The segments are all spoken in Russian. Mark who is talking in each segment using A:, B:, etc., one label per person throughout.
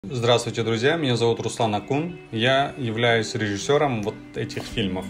A: Здравствуйте, друзья! Меня зовут Руслан Акун. Я являюсь режиссером вот этих фильмов.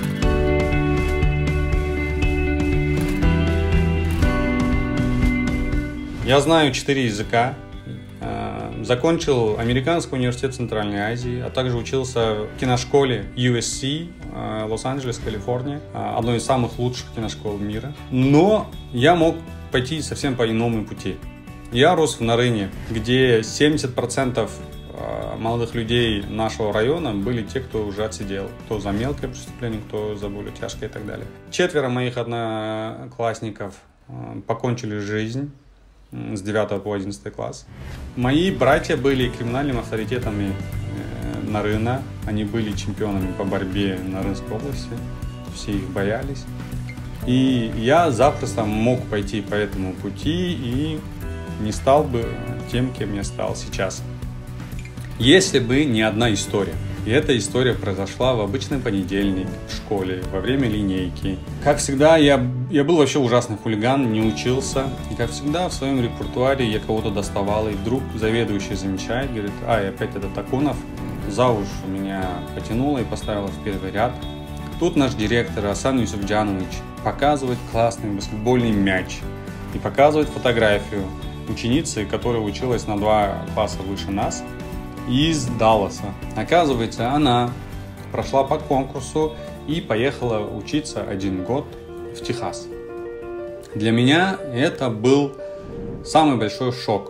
A: Я знаю 4 языка. Закончил Американский университет Центральной Азии, а также учился в киношколе USC, Лос-Анджелес, Калифорния, одной из самых лучших киношкол мира. Но я мог пойти совсем по иному пути. Я рос в Нарыне, где 70% молодых людей нашего района были те, кто уже отсидел. Кто за мелкое преступление, кто за более тяжкое и так далее. 4 моих одноклассников покончили жизнь с 9 по 11 класс. Мои братья были криминальными авторитетами Нарына. Они были чемпионами по борьбе Нарынской области. Все их боялись. И я запросто мог пойти по этому пути и не стал бы тем, кем я стал сейчас. Если бы не одна история. И эта история произошла в обычный понедельник в школе, во время линейки. Как всегда, я был вообще ужасный хулиган, не учился. И как всегда, в своем репертуаре я кого-то доставал. И вдруг заведующий замечает, говорит: «Ай, опять этот Акунов». За уши меня потянуло и поставило в первый ряд. Тут наш директор Асан Юсуфджанович показывает классный баскетбольный мяч. И показывает фотографию ученицы, которая училась на 2 класса выше нас, из Далласа. Оказывается, она прошла по конкурсу и поехала учиться 1 год в Техас. Для меня это был самый большой шок.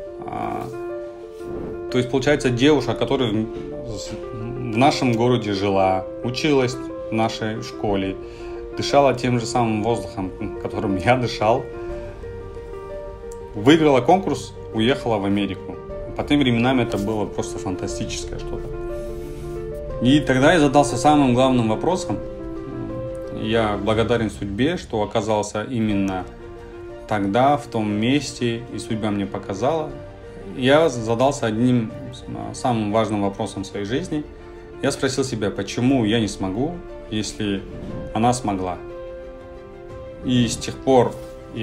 A: То есть, получается, девушка, которая в нашем городе жила, училась в нашей школе, дышала тем же самым воздухом, которым я дышал, выиграла конкурс, уехала в Америку. По тем временам это было просто фантастическое что-то. И тогда я задался самым главным вопросом. Я благодарен судьбе, что оказался именно тогда, в том месте, и судьба мне показала. Я задался одним самым важным вопросом в своей жизни. Я спросил себя, почему я не смогу, если она смогла. И с тех пор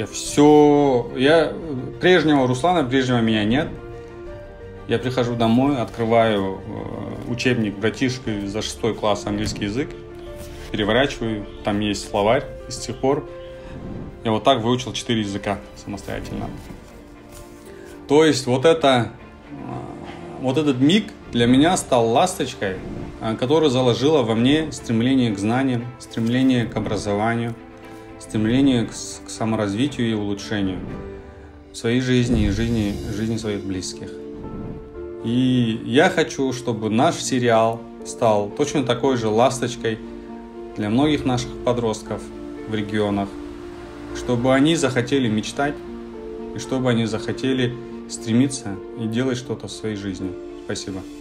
A: прежнего Руслана, прежнего меня нет. Я прихожу домой, открываю учебник братишкой за 6 класс английский язык, переворачиваю, там есть словарь, и с тех пор я вот так выучил 4 языка самостоятельно. То есть вот этот миг для меня стал ласточкой, которая заложила во мне стремление к знаниям, стремление к образованию, стремление к саморазвитию и улучшению в своей жизни и жизни своих близких. И я хочу, чтобы наш сериал стал точно такой же ласточкой для многих наших подростков в регионах, чтобы они захотели мечтать и чтобы они захотели стремиться и делать что-то в своей жизни. Спасибо.